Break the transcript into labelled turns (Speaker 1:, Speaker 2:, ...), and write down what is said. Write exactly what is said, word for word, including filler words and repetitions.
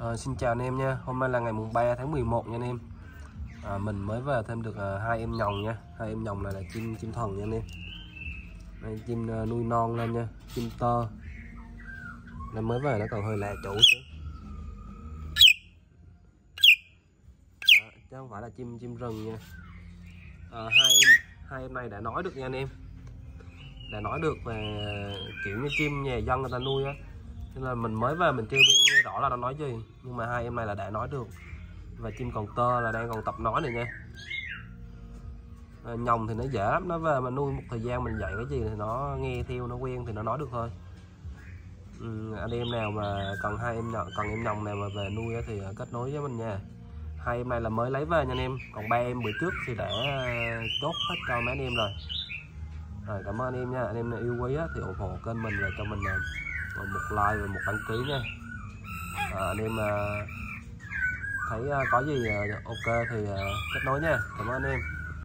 Speaker 1: À, xin chào anh em nha. Hôm nay là ngày mùng ba tháng mười một nha anh em. À, mình mới về thêm được à, hai em nhồng nha. Hai em nhồng này là chim chim thần nha anh em. Đây, chim à, nuôi non lên nha, chim tơ. Nó mới về nó còn hơi lạ chủ chứ. Đó, chứ không phải là chim chim rừng nha. À, hai em hai em này đã nói được nha anh em. Đã nói được về kiểu như chim nhà dân người ta nuôi á. Nên là mình mới về mình chưa biết nghe rõ là nó nói gì, nhưng mà hai em này là đã nói được. Và chim còn tơ là đang còn tập nói này nha. À, nhồng thì nó dễ lắm, nó về mà nuôi một thời gian mình dạy cái gì thì nó nghe theo, nó quen thì nó nói được thôi. Ừ, anh em nào mà cần hai em nhồng, cần em nhồng nào mà về nuôi thì kết nối với mình nha. Hai em này là mới lấy về nha anh em, còn ba em bữa trước thì đã chốt hết cho mấy anh em rồi. Rồi cảm ơn anh em nha. Anh em nào yêu quý thì ủng hộ kênh mình và cho mình một like và một đăng ký nha. À, anh em thấy có gì ok thì kết nối nha. Cảm ơn anh em.